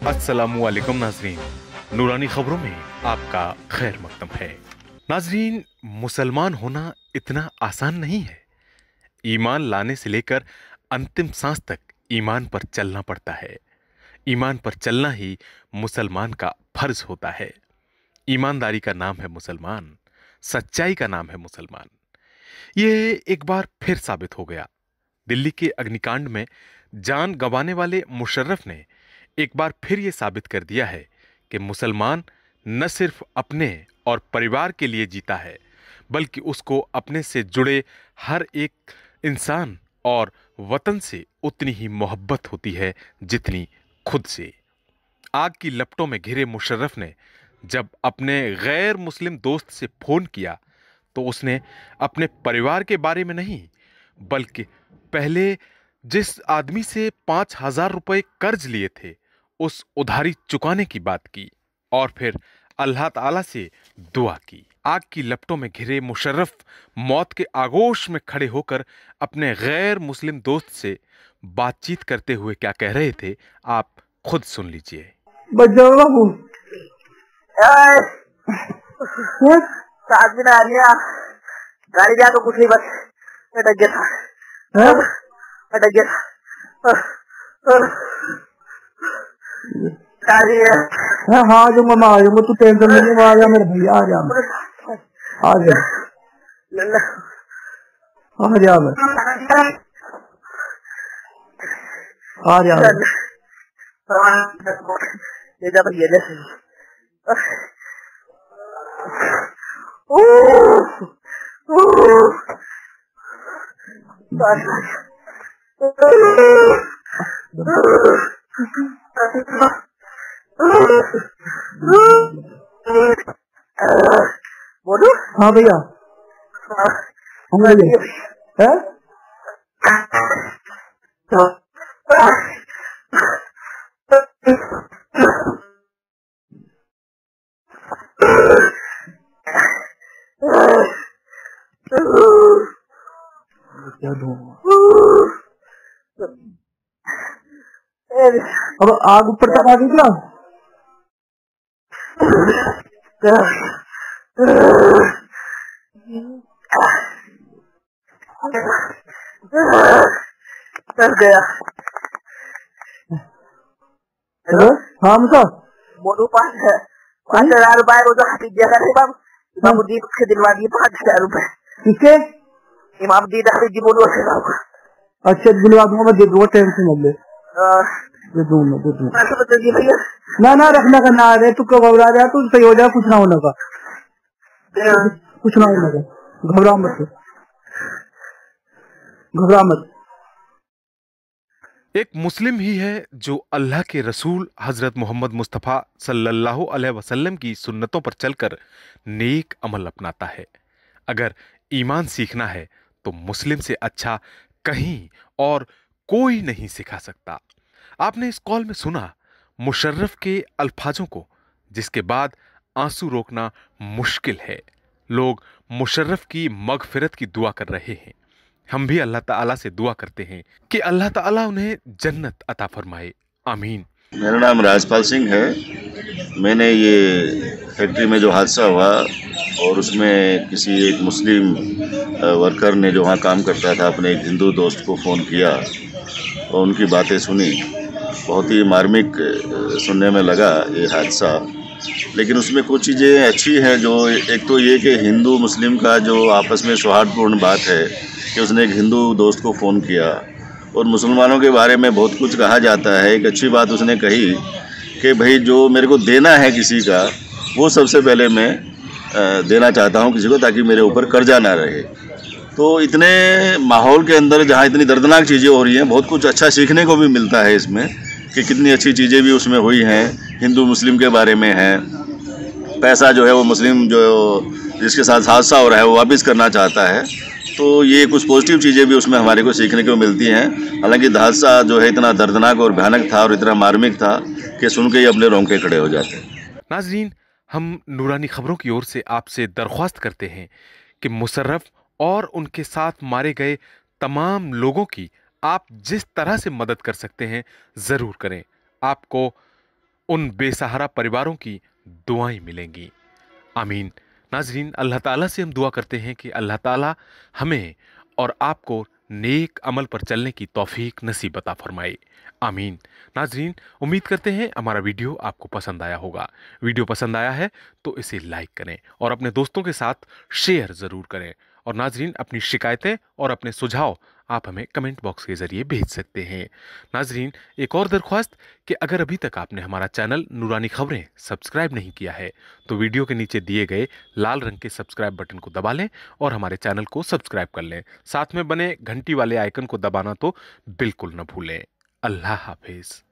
अस्सलामु अलैकुम नाजरीन, नूरानी खबरों में आपका खैर मकदम है। नाजरीन, मुसलमान होना इतना आसान नहीं है। ईमान लाने से लेकर अंतिम सांस तक ईमान पर चलना पड़ता है। ईमान पर चलना ही मुसलमान का फर्ज होता है। ईमानदारी का नाम है मुसलमान, सच्चाई का नाम है मुसलमान। ये एक बार फिर साबित हो गया। दिल्ली के अग्निकांड में जान गंवाने वाले मुशर्रफ ने एक बार फिर ये साबित कर दिया है कि मुसलमान न सिर्फ अपने और परिवार के लिए जीता है, बल्कि उसको अपने से जुड़े हर एक इंसान और वतन से उतनी ही मोहब्बत होती है जितनी खुद से। आग की लपटों में घिरे मुशर्रफ ने जब अपने गैर मुस्लिम दोस्त से फोन किया तो उसने अपने परिवार के बारे में नहीं, बल्कि पहले जिस आदमी से 5,000 रुपए कर्ज लिए थे उस उधारी चुकाने की बात की और फिर अल्लाह ताला से दुआ की। आग की लपटों में घिरे मुशर्रफ मौत के आगोश में खड़े होकर अपने गैर मुस्लिम दोस्त से बातचीत करते हुए क्या कह रहे थे, आप खुद सुन लीजिए। गाड़ी जा तो कुछ नहीं, बस अटक गया था, अटक गया था। हाँ जो मैं आ जाऊंगा, तू टेंशन नहीं ले, आ जा मेरे भैया, आ जा आ जा आ जा आ जा ले जा भैया ले। बोलो। हाँ भैया, हम है क्या अब आग ऊपर तक आ गई क्या? कर गया। हेलो, हाँ मुसा बोलो। 5,000 रुपए को तो हाथी दिया करे बाबू, इमामुद्दीन से दिलवा दिए 5,000 रुपए। किसके? इमामुद्दीन हाफिज जी बोलो। अच्छा दिलवा दूंगा, मैं दे दूंगा, टेंशन मत ले, दे दूंगा भैया। ना रखना का ना रे, तू कब घबरा रहा, तू सही हो जाए, कुछ ना होने का, कुछ ना होने का, घबरा मत, घबरा मत। एक मुस्लिम ही है जो अल्लाह के रसूल हजरत मोहम्मद मुस्तफ़ा सल्लल्लाहु अलैहि वसल्लम की सुन्नतों पर चलकर नेक अमल अपनाता है। अगर ईमान सीखना है तो मुस्लिम से अच्छा कहीं और कोई नहीं सिखा सकता। आपने इस कॉल में सुना मुशर्रफ के अल्फाजों को, जिसके बाद आंसू रोकना मुश्किल है। लोग मुशर्रफ की मगफिरत की दुआ कर रहे हैं। हम भी अल्लाह ताला से दुआ करते हैं कि अल्लाह ताला उन्हें जन्नत अता फरमाए। आमीन। मेरा नाम राजपाल सिंह है। मैंने ये फैक्ट्री में जो हादसा हुआ और उसमें किसी एक मुस्लिम वर्कर ने जो वहाँ काम करता था अपने एक हिंदू दोस्त को फ़ोन किया और उनकी बातें सुनी। बहुत ही मार्मिक सुनने में लगा ये हादसा, लेकिन उसमें कुछ चीज़ें अच्छी हैं। जो एक तो ये कि हिंदू मुस्लिम का जो आपस में सौहार्दपूर्ण बात है कि उसने एक हिंदू दोस्त को फ़ोन किया, और मुसलमानों के बारे में बहुत कुछ कहा जाता है। एक अच्छी बात उसने कही कि भाई जो मेरे को देना है किसी का, वो सबसे पहले मैं देना चाहता हूँ किसी को, ताकि मेरे ऊपर कर्जा ना रहे। तो इतने माहौल के अंदर जहाँ इतनी दर्दनाक चीज़ें हो रही हैं, बहुत कुछ अच्छा सीखने को भी मिलता है इसमें, कि कितनी अच्छी चीज़ें भी उसमें हुई हैं। हिंदू मुस्लिम के बारे में है, पैसा जो है वो मुस्लिम जो जिसके साथ हादसा हो रहा है वो वापस करना चाहता है। तो ये कुछ पॉजिटिव चीज़ें भी उसमें हमारे को सीखने को मिलती हैं। हालांकि हादसा जो है इतना दर्दनाक और भयानक था और इतना मार्मिक था कि सुन के ही अपने रोंगटे खड़े हो जाते हैं। नाजरीन, हम नूरानी खबरों की ओर से आपसे दरख्वास्त करते हैं कि मुशर्रफ और उनके साथ मारे गए तमाम लोगों की आप जिस तरह से मदद कर सकते हैं ज़रूर करें। आपको उन बेसहारा परिवारों की दुआएं मिलेंगी। आमीन। नाजरीन, अल्लाह ताला से हम दुआ करते हैं कि अल्लाह ताला हमें और आपको नेक अमल पर चलने की तौफीक नसीब अता फरमाए। आमीन। नाजरीन, उम्मीद करते हैं हमारा वीडियो आपको पसंद आया होगा। वीडियो पसंद आया है तो इसे लाइक करें और अपने दोस्तों के साथ शेयर ज़रूर करें। और नाजरीन, अपनी शिकायतें और अपने सुझाव आप हमें कमेंट बॉक्स के ज़रिए भेज सकते हैं। नाजरीन, एक और दरख्वास्त कि अगर अभी तक आपने हमारा चैनल नूरानी खबरें सब्सक्राइब नहीं किया है तो वीडियो के नीचे दिए गए लाल रंग के सब्सक्राइब बटन को दबा लें और हमारे चैनल को सब्सक्राइब कर लें। साथ में बने घंटी वाले आइकन को दबाना तो बिल्कुल न भूलें। अल्लाह हाफिज।